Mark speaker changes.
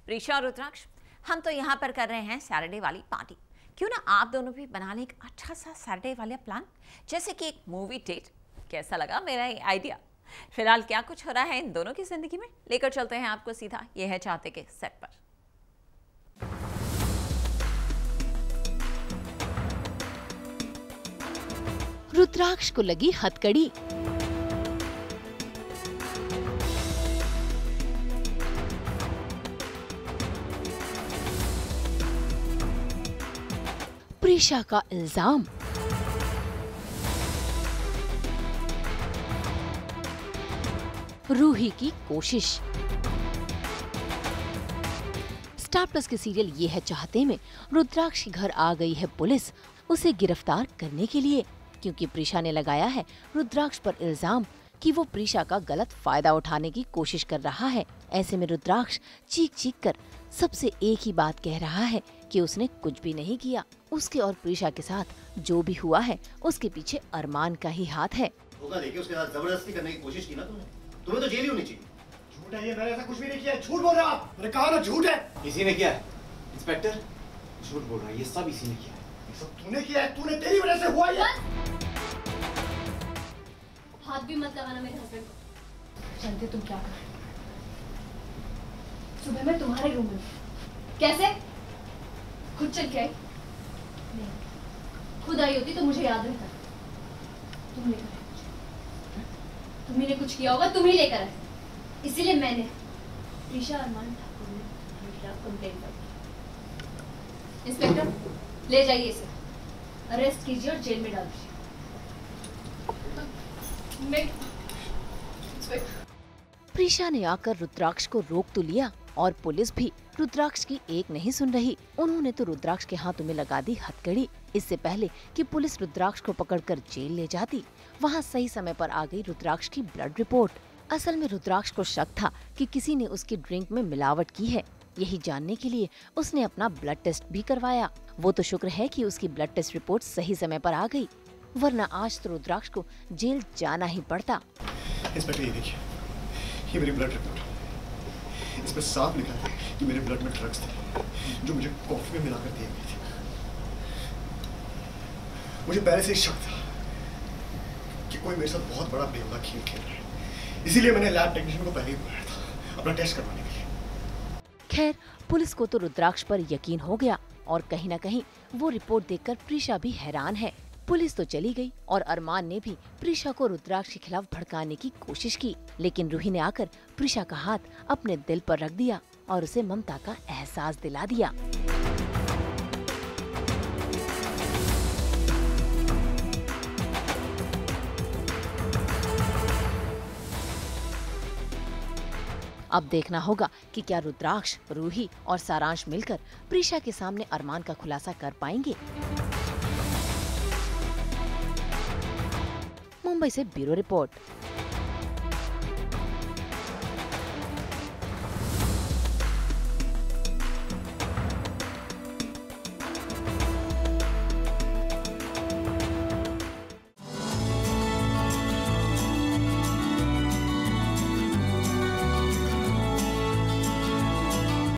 Speaker 1: प्रीशा और रुद्राक्ष, हम तो यहाँ पर कर रहे हैं सैटरडे वाली पार्टी। क्यों ना आप दोनों भी बना लें एक अच्छा सा सैटरडे वाला प्लान, जैसे कि एक मूवी डेट। कैसा लगा मेरा ये आइडिया? फिलहाल क्या कुछ हो रहा है इन दोनों की जिंदगी में, लेकर चलते हैं आपको सीधा ये है चाहते के सेट पर।
Speaker 2: रुद्राक्ष को लगी हथकड़ी। प्रीशा का इल्जाम। रूही की कोशिश। स्टार प्लस के सीरियल ये है चाहते में रुद्राक्ष के घर आ गई है पुलिस उसे गिरफ्तार करने के लिए, क्योंकि प्रीशा ने लगाया है रुद्राक्ष पर इल्जाम कि वो प्रीशा का गलत फायदा उठाने की कोशिश कर रहा है। ऐसे में रुद्राक्ष चीख चीख कर सबसे एक ही बात कह रहा है कि उसने कुछ भी नहीं किया। उसके और प्रीशा के साथ जो भी हुआ है उसके पीछे अरमान का ही हाथ है।
Speaker 3: धोखा देके उसके साथ जबरदस्ती करने की कोशिश की ना तुमने, तुम्हें तो जेल ही होनी चाहिए।
Speaker 4: झूठ है ये, मैंने ऐसा कुछ भी नहीं किया। झूठ बोल रहे हो आप, मैंने कहा ना झूठ है।
Speaker 3: इसी ने किया है इंस्पेक्टर, झूठ बोल रहा है, ये सब इसी ने किया है।
Speaker 4: ये सब तूने किया है, तूने, तेरी वजह से हुआ ये।
Speaker 5: हाथ भी मत लगाना मेरे हस्बैंड को। जानते तुम क्या कर रहे हो? सुबह मैं तुम्हारे रूम में कैसे खुद चल के आई? नहीं, खुद आई होती तो मुझे याद रहता। तुम लेकर आए, तुम्ही ने कुछ किया होगा, तुम ही लेकर आए। इसीलिए मैंने प्रीशा अरमान ठाकुर ने तुम्हारे खिलाफ कंप्लेंट कर दी। इंस्पेक्टर, ले जाइए इसे, अरेस्ट कीजिए और जेल में डाल दीजिए।
Speaker 2: प्रीशा ने आकर रुद्राक्ष को रोक तो लिया और पुलिस भी रुद्राक्ष की एक नहीं सुन रही। उन्होंने तो रुद्राक्ष के हाथों में लगा दी हथकड़ी। इससे पहले कि पुलिस रुद्राक्ष को पकड़कर जेल ले जाती, वहां सही समय पर आ गई रुद्राक्ष की ब्लड रिपोर्ट। असल में रुद्राक्ष को शक था कि किसी ने उसकी ड्रिंक में मिलावट की है। यही जानने के लिए उसने अपना ब्लड टेस्ट भी करवाया। वो तो शुक्र है कि उसकी ब्लड टेस्ट रिपोर्ट सही समय पर आ गई, वरना आज तो रुद्राक्ष को जेल जाना ही पड़ता।
Speaker 4: इंस्पेक्टर ये देखिए, ये मेरी ब्लड रिपोर्ट। इसमें साफ लिखा था कि मेरे ब्लड में ड्रग्स थे जो मुझे कॉफी में मिलाकर दिए गए थे। मुझे पहले से ही शक था कि कोई मेरे साथ बहुत बड़ा बेहुदा खेल खेल रहा है, इसीलिए मैंने लैब टेक्नीशियन को पहले ही बुलाया था अपना टेस्ट करवाने के लिए।
Speaker 2: खैर, पुलिस को तो रुद्राक्ष पर यकीन हो गया और कहीं न कहीं वो रिपोर्ट देखकर प्रीशा भी हैरान है। पुलिस तो चली गई और अरमान ने भी प्रीशा को रुद्राक्ष के खिलाफ भड़काने की कोशिश की, लेकिन रूही ने आकर प्रीशा का हाथ अपने दिल पर रख दिया और उसे ममता का एहसास दिला दिया। अब देखना होगा कि क्या रुद्राक्ष, रूही और सारांश मिलकर प्रीशा के सामने अरमान का खुलासा कर पाएंगे। मुंबई से ब्यूरो रिपोर्ट।